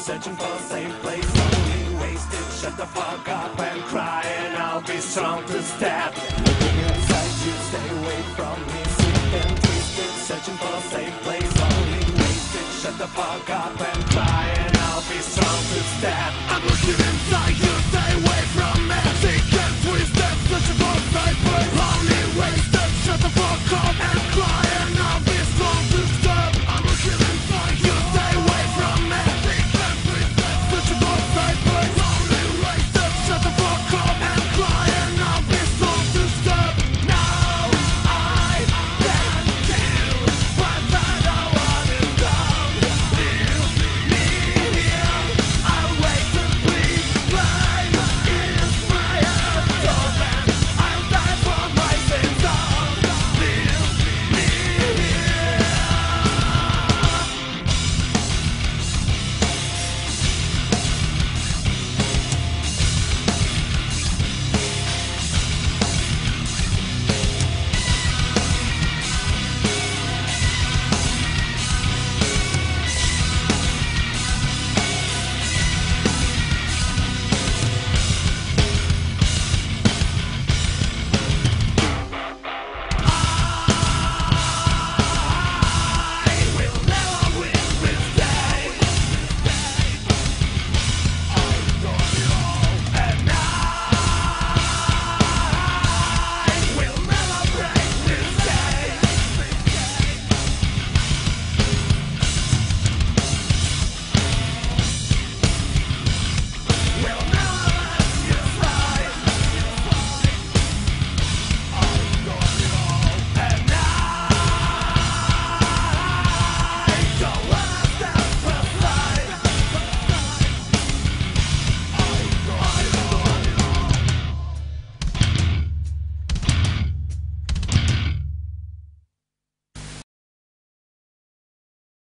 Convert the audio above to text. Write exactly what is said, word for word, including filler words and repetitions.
searching for a safe place, only wasted. Shut the fuck up and cry, and I'll be strong to stab. Looking inside you, stay away from me. Sick and twisted, searching for a safe place, only wasted. Shut the fuck up and cry, and I'll be strong to stab.